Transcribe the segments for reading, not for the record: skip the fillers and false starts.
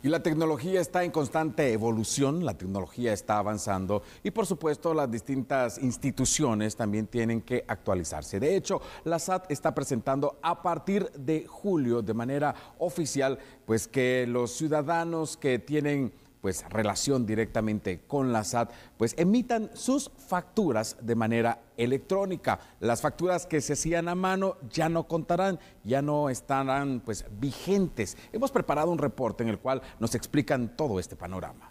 Y la tecnología está en constante evolución, la tecnología está avanzando y por supuesto las distintas instituciones también tienen que actualizarse. De hecho, la SAT está presentando a partir de julio de manera oficial pues que los ciudadanos que tienen pues relación directamente con la SAT, pues emitan sus facturas de manera electrónica. Las facturas que se hacían a mano ya no contarán, ya no estarán pues vigentes. Hemos preparado un reporte en el cual nos explican todo este panorama.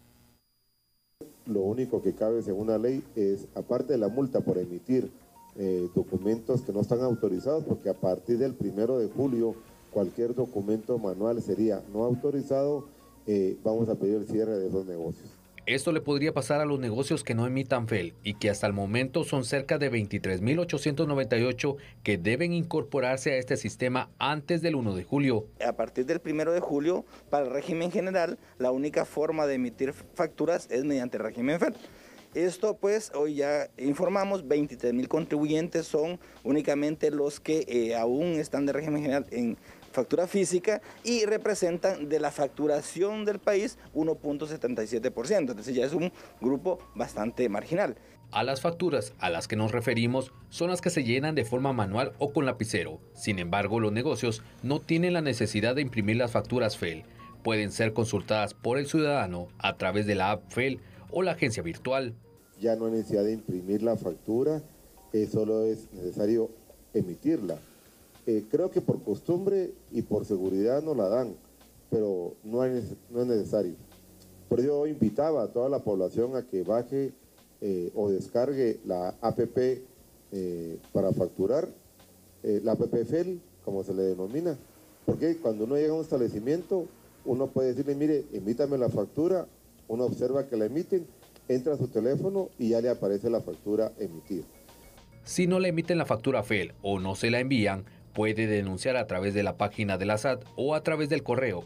Lo único que cabe según la ley es, aparte de la multa por emitir documentos que no están autorizados, porque a partir del 1 de julio cualquier documento manual sería no autorizado, vamos a pedir el cierre de esos negocios. Esto le podría pasar a los negocios que no emitan FEL y que hasta el momento son cerca de 23.898 que deben incorporarse a este sistema antes del 1 de julio. A partir del 1 de julio, para el régimen general, la única forma de emitir facturas es mediante el régimen FEL. Esto pues hoy ya informamos, 23.000 contribuyentes son únicamente los que aún están de régimen general en factura física y representan de la facturación del país 1.77%, entonces ya es un grupo bastante marginal. A las facturas a las que nos referimos son las que se llenan de forma manual o con lapicero. Sin embargo, los negocios no tienen la necesidad de imprimir las facturas FEL. Pueden ser consultadas por el ciudadano a través de la app FEL o la agencia virtual. Ya no hay necesidad de imprimir la factura, solo es necesario emitirla. Creo que por costumbre y por seguridad no la dan, pero no es necesario. Por ello invitaba a toda la población a que baje o descargue la APP para facturar, la APP FEL, como se le denomina, porque cuando uno llega a un establecimiento, uno puede decirle, mire, emítame la factura, uno observa que la emiten, entra a su teléfono y ya le aparece la factura emitida. Si no le emiten la factura FEL o no se la envían, puede denunciar a través de la página de la SAT o a través del correo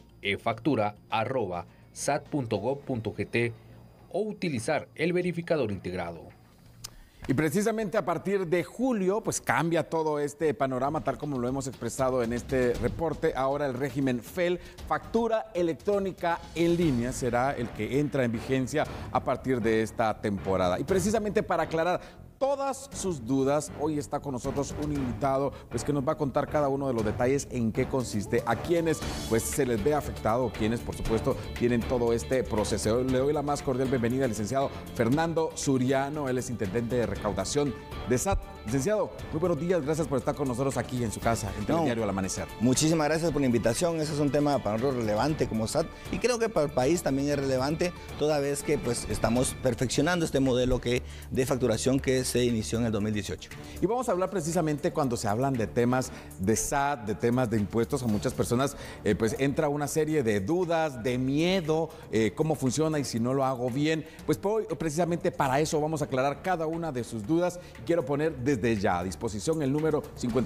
efactura@sat.gov.gt o utilizar el verificador integrado. Y precisamente a partir de julio, pues cambia todo este panorama, tal como lo hemos expresado en este reporte. Ahora el régimen FEL, factura electrónica en línea, será el que entra en vigencia a partir de esta temporada. Y precisamente para aclarar todas sus dudas, hoy está con nosotros un invitado pues que nos va a contar cada uno de los detalles en qué consiste, a quienes pues se les ve afectado, quienes por supuesto tienen todo este proceso. Le doy la más cordial bienvenida al licenciado Fernando Suriano, él es intendente de recaudación de SAT. Licenciado, muy buenos días, gracias por estar con nosotros aquí en su casa, en Telediario Al Amanecer. Muchísimas gracias por la invitación, ese es un tema para nosotros relevante como SAT y creo que para el país también es relevante, toda vez que pues estamos perfeccionando este modelo de facturación que se inició en el 2018. Y vamos a hablar precisamente cuando se hablan de temas de SAT, de temas de impuestos, a muchas personas pues entra una serie de dudas, de miedo, cómo funciona y si no lo hago bien. Pues precisamente para eso vamos a aclarar cada una de sus dudas. Quiero poner desde ya a disposición el número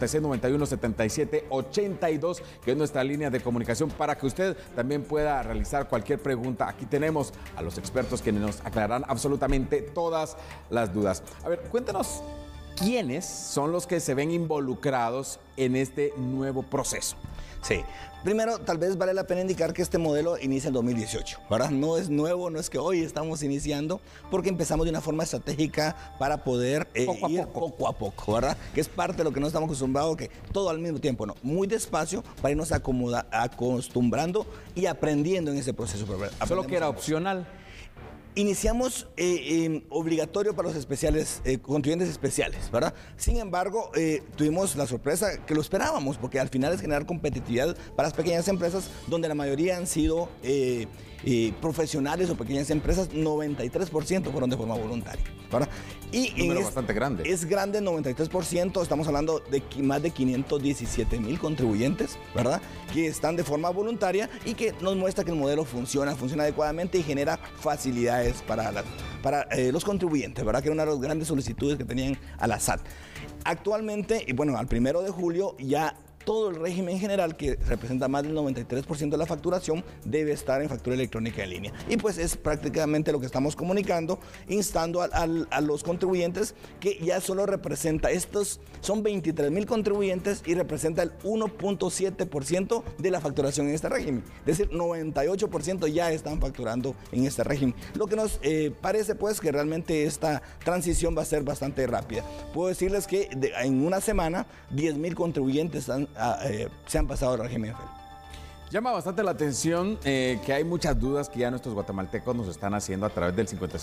5691-7782, que es nuestra línea de comunicación para que usted también pueda realizar cualquier pregunta. Aquí tenemos a los expertos quienes nos aclararán absolutamente todas las dudas. A ver, cuéntanos, ¿quiénes son los que se ven involucrados en este nuevo proceso? Sí, primero tal vez vale la pena indicar que este modelo inicia en 2018, ¿verdad? No es nuevo, no es que hoy estamos iniciando, porque empezamos de una forma estratégica para poder ir poco a poco, ¿verdad? Que es parte de lo que no estamos acostumbrados, que todo al mismo tiempo, no, muy despacio para irnos acostumbrando y aprendiendo en ese proceso. Solo que era opcional. Iniciamos obligatorio para los contribuyentes especiales, ¿verdad? Sin embargo, tuvimos la sorpresa que lo esperábamos, porque al final es generar competitividad para las pequeñas empresas, donde la mayoría han sido profesionales o pequeñas empresas, 93% fueron de forma voluntaria, ¿verdad? Y un número bastante grande. Es grande, 93%, estamos hablando de más de 517,000 contribuyentes, ¿verdad? Que están de forma voluntaria y que nos muestra que el modelo funciona adecuadamente y genera facilidades para los contribuyentes, ¿verdad? Que era una de las grandes solicitudes que tenían a la SAT. Actualmente, y bueno, al 1 de julio ya todo el régimen general, que representa más del 93% de la facturación, debe estar en factura electrónica en línea. Y pues es prácticamente lo que estamos comunicando, instando a los contribuyentes, que ya solo representa, estos son 23,000 contribuyentes y representa el 1.7% de la facturación en este régimen. Es decir, 98% ya están facturando en este régimen. Lo que nos parece pues que realmente esta transición va a ser bastante rápida. Puedo decirles que en una semana 10,000 contribuyentes se han pasado al régimen FEL. Llama bastante la atención que hay muchas dudas que ya nuestros guatemaltecos nos están haciendo a través del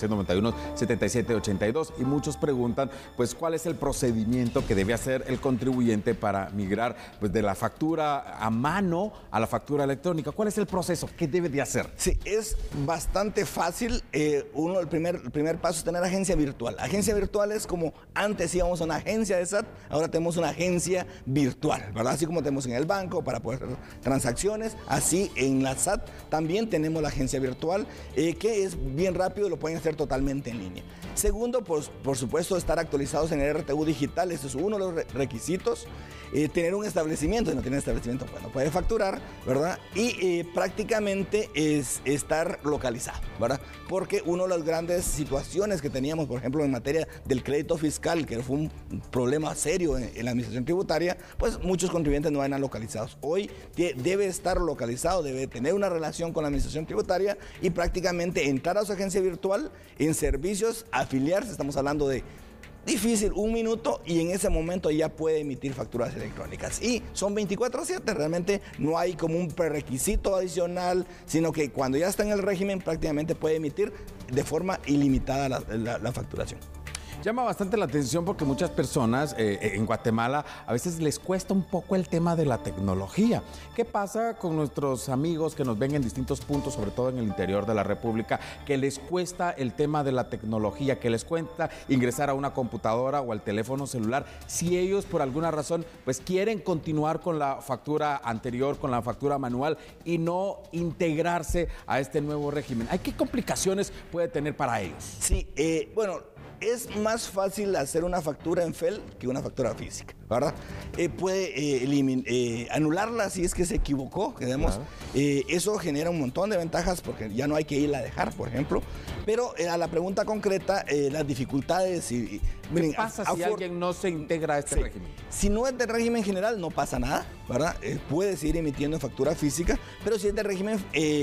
5691-7782 y muchos preguntan pues cuál es el procedimiento que debe hacer el contribuyente para migrar pues, de la factura a mano a la factura electrónica. ¿Cuál es el proceso? ¿Qué debe de hacer? Sí, es bastante fácil. El primer paso es tener agencia virtual. Agencia virtual es como antes íbamos a una agencia de SAT, ahora tenemos una agencia virtual, ¿verdad? Así como tenemos en el banco para poder hacer transacciones. Así en la SAT también tenemos la agencia virtual, que es bien rápido, lo pueden hacer totalmente en línea. Segundo, pues, por supuesto, estar actualizados en el RTU digital, eso es uno de los requisitos. Tener un establecimiento, si no tiene establecimiento, pues no puede facturar, ¿verdad? Y prácticamente es estar localizado, ¿verdad? Porque una de las grandes situaciones que teníamos, por ejemplo, en materia del crédito fiscal, que fue un problema serio en la administración tributaria, pues muchos contribuyentes no eran localizados. Hoy debe estar localizado, debe tener una relación con la administración tributaria y prácticamente entrar a su agencia virtual en servicios, afiliarse, estamos hablando de difícil, 1 minuto, y en ese momento ya puede emitir facturas electrónicas. Y son 24/7, realmente no hay como un prerequisito adicional, sino que cuando ya está en el régimen prácticamente puede emitir de forma ilimitada la facturación. Llama bastante la atención porque muchas personas en Guatemala a veces les cuesta un poco el tema de la tecnología. ¿Qué pasa con nuestros amigos que nos ven en distintos puntos, sobre todo en el interior de la República, que les cuesta el tema de la tecnología, que les cuesta ingresar a una computadora o al teléfono celular, si ellos por alguna razón pues quieren continuar con la factura anterior, con la factura manual y no integrarse a este nuevo régimen? ¿Hay qué complicaciones puede tener para ellos? Sí, bueno, es más fácil hacer una factura en FEL que una factura física, ¿verdad? Puede anularla si es que se equivocó, digamos. Claro. Eso genera un montón de ventajas porque ya no hay que irla a dejar, por ejemplo. Pero a la pregunta concreta, las dificultades... ¿Qué pasa si alguien no se integra a este régimen? Si no es de régimen general, no pasa nada, ¿verdad? Puede seguir emitiendo factura física, pero si es de régimen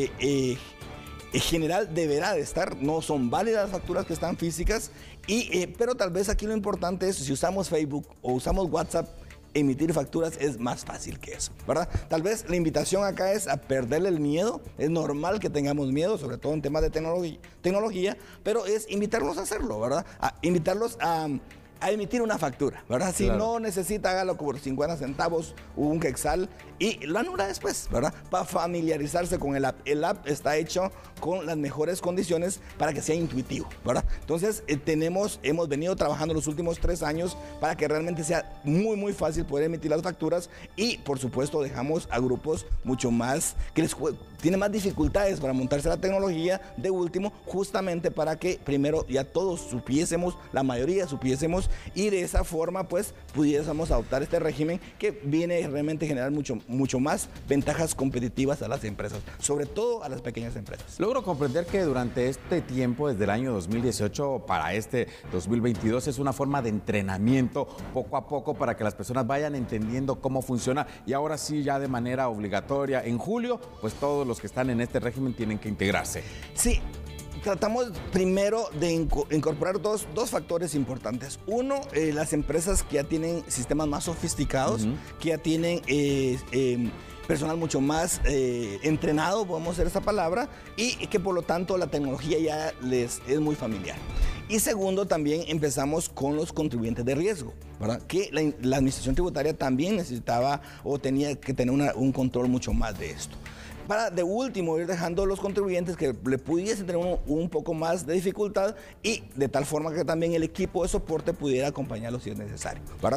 general deberá de estar, no son válidas las facturas que están físicas, pero tal vez aquí lo importante es, si usamos Facebook o usamos WhatsApp, emitir facturas es más fácil que eso, ¿verdad? Tal vez la invitación acá es a perderle el miedo, es normal que tengamos miedo, sobre todo en temas de tecnología, pero es invitarlos a hacerlo, ¿verdad? Invitarlos a emitir una factura, ¿verdad? Si no necesita, hágalo por 50 centavos o un quetzal y lo anula después, ¿verdad? Para familiarizarse con el app. El app está hecho con las mejores condiciones para que sea intuitivo, ¿verdad? Entonces, hemos venido trabajando los últimos 3 años para que realmente sea muy, muy fácil poder emitir las facturas y, por supuesto, dejamos a grupos mucho más, que tienen más dificultades para montarse la tecnología de último, justamente para que primero ya todos supiésemos, la mayoría supiésemos, y de esa forma pues pudiésemos adoptar este régimen que viene realmente a generar mucho más ventajas competitivas a las empresas, sobre todo a las pequeñas empresas. Logro comprender que durante este tiempo, desde el año 2018 para este 2022, es una forma de entrenamiento poco a poco para que las personas vayan entendiendo cómo funciona y ahora sí ya de manera obligatoria en julio, pues todos los que están en este régimen tienen que integrarse. Sí. Tratamos primero de incorporar dos factores importantes. Uno, las empresas que ya tienen sistemas más sofisticados, que ya tienen personal mucho más entrenado, podemos hacer esa palabra, y que por lo tanto la tecnología ya les es muy familiar. Y segundo, también empezamos con los contribuyentes de riesgo, ¿verdad? Que la administración tributaria también necesitaba o tenía que tener un control mucho más de esto. Para de último ir dejando a los contribuyentes que le pudiesen tener un poco más de dificultad y de tal forma que también el equipo de soporte pudiera acompañarlos si es necesario, ¿verdad?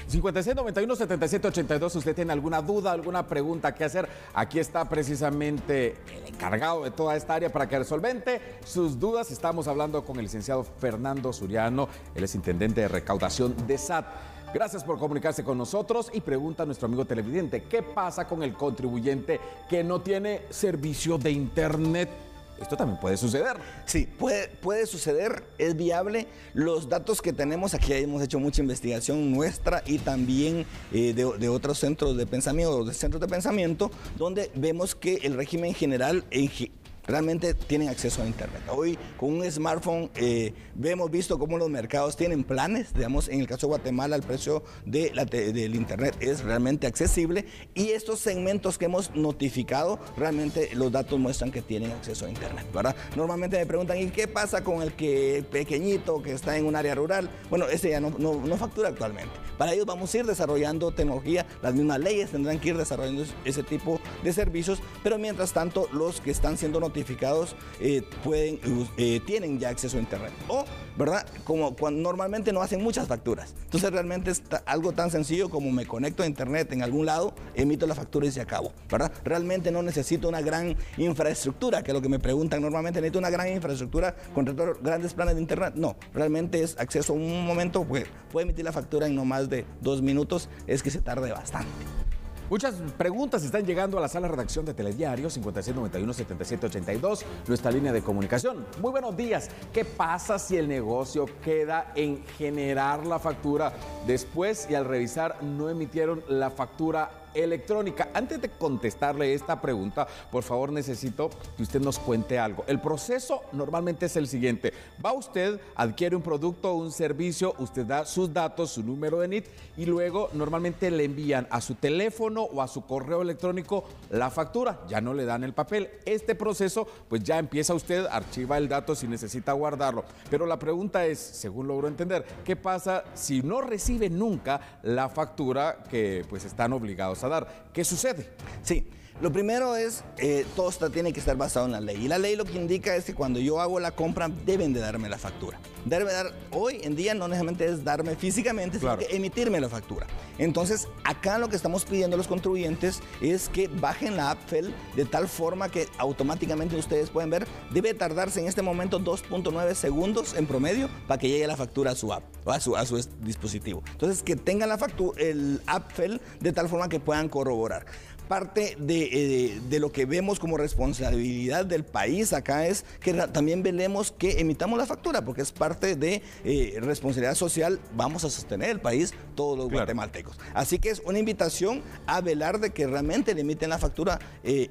5691-7782, si usted tiene alguna duda, alguna pregunta que hacer, aquí está precisamente el encargado de toda esta área para que resolvente sus dudas. Estamos hablando con el licenciado Fernando Suriano, él es intendente de recaudación de SAT. Gracias por comunicarse con nosotros y pregunta a nuestro amigo televidente, ¿qué pasa con el contribuyente que no tiene servicio de internet? Esto también puede suceder. Sí, puede suceder, es viable. Los datos que tenemos, aquí hemos hecho mucha investigación nuestra y también de otros centros de pensamiento, donde vemos que el régimen general realmente tienen acceso a internet. Hoy con un smartphone hemos visto cómo los mercados tienen planes, digamos, en el caso de Guatemala el precio del internet es realmente accesible y estos segmentos que hemos notificado, realmente los datos muestran que tienen acceso a internet, ¿verdad? Normalmente me preguntan, ¿y qué pasa con el que pequeñito que está en un área rural? Bueno, ese ya no factura actualmente. Para ellos vamos a ir desarrollando tecnología, las mismas leyes tendrán que ir desarrollando ese tipo de servicios, pero mientras tanto los que están siendo notificados tienen ya acceso a internet. O, ¿verdad? Como cuando normalmente no hacen muchas facturas. Entonces realmente es algo tan sencillo como me conecto a internet en algún lado, emito la factura y se acabó, ¿verdad? Realmente no necesito una gran infraestructura, que es lo que me preguntan normalmente, necesito una gran infraestructura con grandes planes de internet. No, realmente es acceso a un momento, pues, puede emitir la factura en no más de 2 minutos, es que se tarde bastante. Muchas preguntas están llegando a la sala de redacción de Telediario 5691-7782, nuestra línea de comunicación. Muy buenos días. ¿Qué pasa si el negocio queda en generar la factura después y al revisar no emitieron la factura electrónica? Antes de contestarle esta pregunta, por favor necesito que usted nos cuente algo. El proceso normalmente es el siguiente. Va usted, adquiere un producto o un servicio, usted da sus datos, su número de NIT y luego normalmente le envían a su teléfono o a su correo electrónico la factura. Ya no le dan el papel. Este proceso pues ya empieza usted, archiva el dato si necesita guardarlo. Pero la pregunta es, según logro entender, ¿qué pasa si no recibe nunca la factura que pues están obligados a dar? ¿Qué sucede? Sí, lo primero es, todo tiene que estar basado en la ley. Y la ley lo que indica es que cuando yo hago la compra, deben de darme la factura. Hoy en día no necesariamente es darme físicamente, sino que emitirme la factura. Entonces, acá lo que estamos pidiendo a los contribuyentes es que bajen la app FEL de tal forma que automáticamente ustedes pueden ver, debe tardarse en este momento 2.9 segundos en promedio para que llegue la factura a su app o a su dispositivo. Entonces, que tengan el app FEL de tal forma que puedan corroborar. Parte de lo que vemos como responsabilidad del país acá es que también velemos que emitamos la factura, porque es parte de responsabilidad social. Vamos a sostener el país, todos los guatemaltecos. Así que es una invitación a velar de que realmente le emiten la factura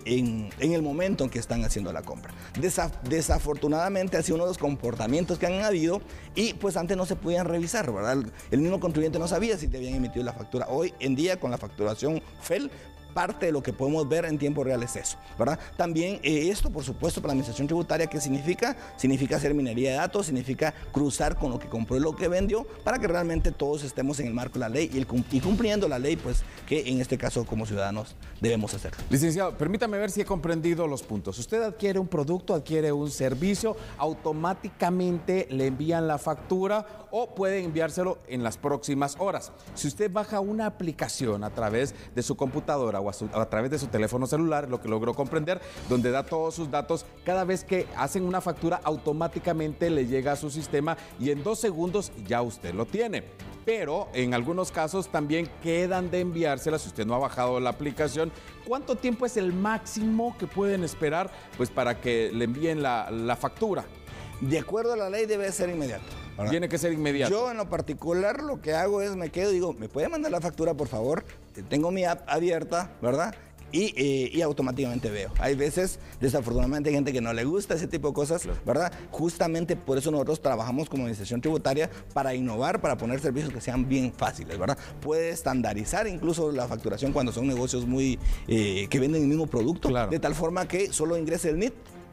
en el momento en que están haciendo la compra. Desafortunadamente ha sido uno de los comportamientos que han habido y pues antes no se podían revisar, ¿verdad? El mismo contribuyente no sabía si te habían emitido la factura. Hoy en día con la facturación FEL, parte de lo que podemos ver en tiempo real es eso, ¿verdad? También esto, por supuesto, para la administración tributaria, ¿qué significa? Significa hacer minería de datos, significa cruzar con lo que compró y lo que vendió, para que realmente todos estemos en el marco de la ley y cumpliendo la ley, pues, que en este caso como ciudadanos debemos hacer. Licenciado, permítame ver si he comprendido los puntos. Usted adquiere un producto, adquiere un servicio, automáticamente le envían la factura o puede enviárselo en las próximas horas. Si usted baja una aplicación a través de su computadora o a través de su teléfono celular, lo que logró comprender, donde da todos sus datos, cada vez que hacen una factura automáticamente le llega a su sistema y en 2 segundos ya usted lo tiene. Pero en algunos casos también quedan de enviársela si usted no ha bajado la aplicación. ¿Cuánto tiempo es el máximo que pueden esperar pues, para que le envíen la factura? De acuerdo a la ley debe ser inmediato. ¿Verdad? Tiene que ser inmediato. Yo en lo particular lo que hago es me quedo y digo, ¿me puede mandar la factura por favor? Tengo mi app abierta, ¿verdad? Y automáticamente veo. Hay veces, desafortunadamente, hay gente que no le gusta ese tipo de cosas, ¿verdad? Justamente por eso nosotros trabajamos como administración tributaria para innovar, para poner servicios que sean bien fáciles, ¿verdad? Puede estandarizar incluso la facturación cuando son negocios que venden el mismo producto, de tal forma que solo ingrese el NIT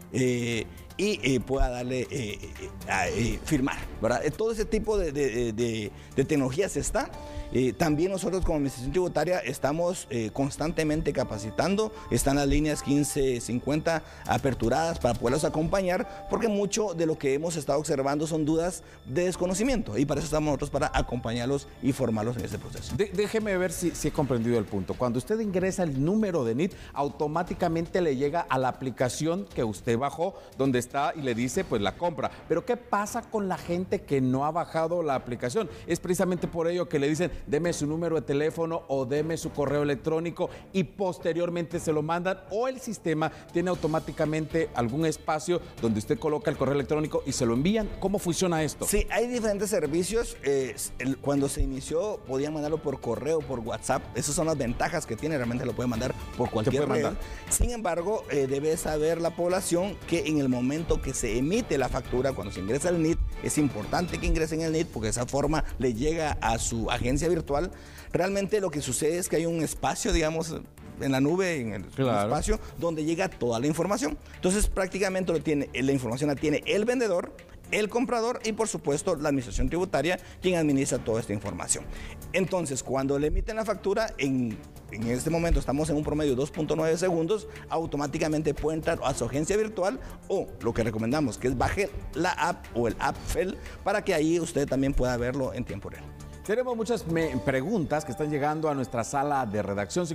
y pueda darle firmar, ¿verdad? Todo ese tipo de tecnologías está. También nosotros como administración tributaria estamos constantemente capacitando, están las líneas 1550 aperturadas para poderlos acompañar, porque mucho de lo que hemos estado observando son dudas de desconocimiento y para eso estamos nosotros, para acompañarlos y formarlos en ese proceso. Déjeme ver si he comprendido el punto. Cuando usted ingresa el número de NIT, automáticamente le llega a la aplicación que usted bajó, donde está y le dice pues la compra. Pero ¿qué pasa con la gente que no ha bajado la aplicación? Es precisamente por ello que le dicen, deme su número de teléfono o deme su correo electrónico y posteriormente se lo mandan, o el sistema tiene automáticamente algún espacio donde usted coloca el correo electrónico y se lo envían. ¿Cómo funciona esto? Sí, hay diferentes servicios. Cuando se inició podían mandarlo por correo, por WhatsApp. Esas son las ventajas que tiene, realmente lo puede mandar por cualquier red. Sin embargo, debe saber la población que en el momento que se emite la factura, cuando se ingresa al NIT, es importante que ingresen al NIT porque de esa forma le llega a su agencia virtual. Realmente lo que sucede es que hay un espacio, digamos, en la nube, en el espacio, donde llega toda la información. Entonces, prácticamente la información la tiene el vendedor, el comprador y, por supuesto, la administración tributaria, quien administra toda esta información. Entonces, cuando le emiten la factura, en este momento estamos en un promedio de 2.9 segundos, automáticamente puede entrar a su agencia virtual, o lo que recomendamos, que es baje la app o el app FEL, para que ahí usted también pueda verlo en tiempo real. Tenemos muchas preguntas que están llegando a nuestra sala de redacción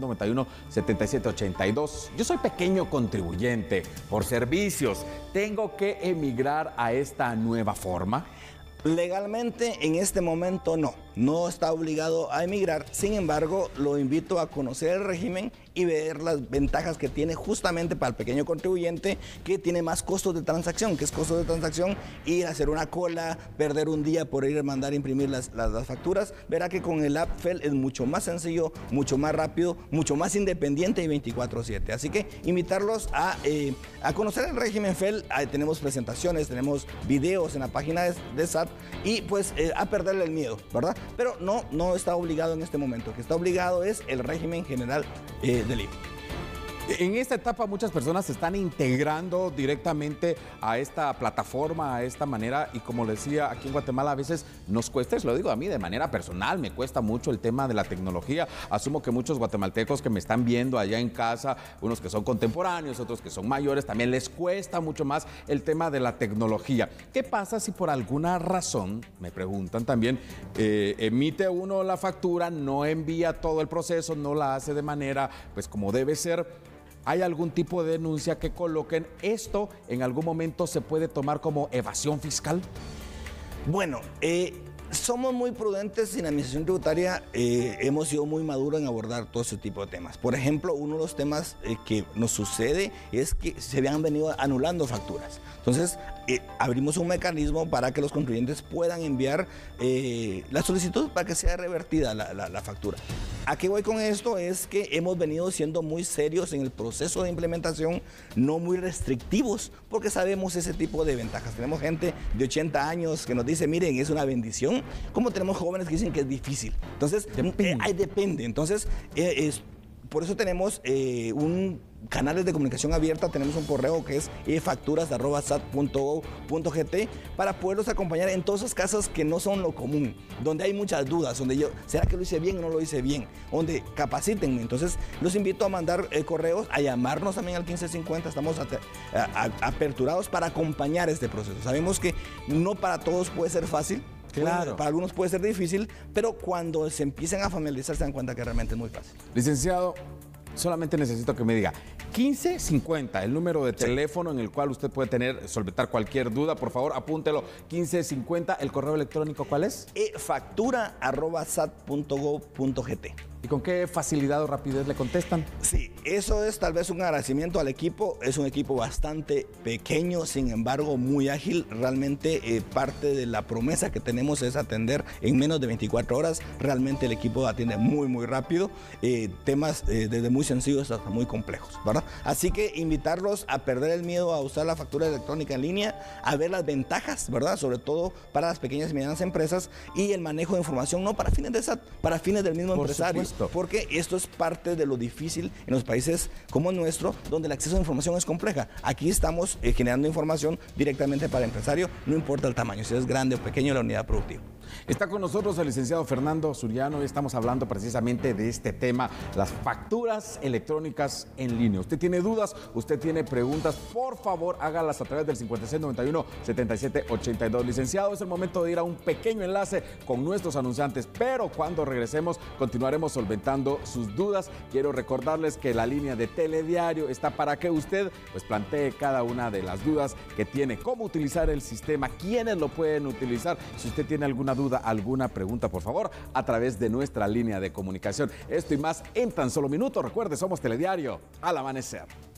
5791-7782. Yo soy pequeño contribuyente por servicios. ¿Tengo que emigrar a esta nueva forma? Legalmente, en este momento no está obligado a emigrar. Sin embargo, lo invito a conocer el régimen y ver las ventajas que tiene justamente para el pequeño contribuyente, que tiene más costos de transacción. ¿Qué es costo de transacción? Ir a hacer una cola, perder un día por ir a mandar a imprimir las facturas. Verá que con el app FEL es mucho más sencillo, mucho más rápido, mucho más independiente y 24/7. Así que invitarlos a conocer el régimen FEL. Tenemos presentaciones, tenemos videos en la página de SAT y pues a perderle el miedo, ¿verdad? Pero no está obligado en este momento. Lo que está obligado es el régimen general del IVA. En esta etapa muchas personas se están integrando directamente a esta plataforma, a esta manera, y como les decía, aquí en Guatemala a veces nos cuesta, lo digo a mí de manera personal, me cuesta mucho el tema de la tecnología. Asumo que muchos guatemaltecos que me están viendo allá en casa, unos que son contemporáneos, otros que son mayores, también les cuesta mucho más el tema de la tecnología. ¿Qué pasa si por alguna razón, me preguntan también, emite uno la factura, no envía todo el proceso, no la hace de manera pues como debe ser? ¿Hay algún tipo de denuncia que coloquen? ¿Esto en algún momento se puede tomar como evasión fiscal? Bueno, somos muy prudentes en la administración tributaria, hemos sido muy maduros en abordar todo ese tipo de temas. Por ejemplo, uno de los temas que nos sucede es que se habían venido anulando facturas. Entonces, abrimos un mecanismo para que los contribuyentes puedan enviar la solicitud para que sea revertida la factura. ¿A qué voy con esto? Es que hemos venido siendo muy serios en el proceso de implementación, no muy restrictivos, porque sabemos ese tipo de ventajas. Tenemos gente de 80 años que nos dice, miren, es una bendición, como tenemos jóvenes que dicen que es difícil. Entonces, depende. Entonces, por eso tenemos canales de comunicación abierta, tenemos un correo que es efacturas@sat.gov.gt para poderlos acompañar en todas esas casas que no son lo común, donde hay muchas dudas, donde ¿será que lo hice bien o no lo hice bien? Donde capacítenme. Entonces, los invito a mandar correos, a llamarnos también al 1550, estamos aperturados para acompañar este proceso. Sabemos que no para todos puede ser fácil. Claro. Para algunos puede ser difícil, pero cuando se empiecen a familiarizar se dan cuenta que realmente es muy fácil. Licenciado, solamente necesito que me diga 1550, el número de teléfono en el cual usted puede solventar cualquier duda. Por favor, apúntelo. 1550, ¿el correo electrónico cuál es? factura@sat.gov.gt. ¿Y con qué facilidad o rapidez le contestan? Sí, eso es tal vez un agradecimiento al equipo. Es un equipo bastante pequeño, sin embargo muy ágil. Realmente parte de la promesa que tenemos es atender en menos de 24 horas. Realmente el equipo atiende muy rápido. Temas desde muy sencillos hasta muy complejos, ¿verdad? Así que invitarlos a perder el miedo a usar la factura electrónica en línea, a ver las ventajas, ¿verdad? Sobre todo para las pequeñas y medianas empresas, y el manejo de información no para fines de SAT, para fines del mismo empresario. Supuesto. Porque esto es parte de lo difícil en los países como el nuestro, donde el acceso a información es compleja. Aquí estamos generando información directamente para el empresario, no importa el tamaño, si es grande o pequeño la unidad productiva. Está con nosotros el licenciado Fernando Suriano y estamos hablando precisamente de este tema, las facturas electrónicas en línea. Usted tiene dudas, usted tiene preguntas, por favor hágalas a través del 5691-7782. Licenciado, es el momento de ir a un pequeño enlace con nuestros anunciantes, pero cuando regresemos continuaremos solventando sus dudas. Quiero recordarles que la línea de Telediario está para que usted pues plantee cada una de las dudas que tiene, cómo utilizar el sistema, quiénes lo pueden utilizar. Si usted tiene alguna duda, alguna pregunta, por favor, a través de nuestra línea de comunicación. Esto y más en tan solo minutos. Recuerde, somos Telediario al amanecer.